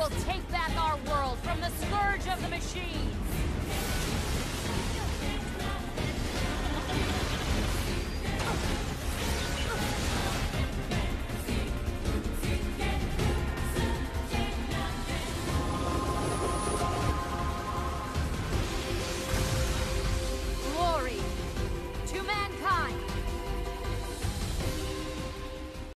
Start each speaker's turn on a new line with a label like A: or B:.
A: will take back our world from the scourge of the machines!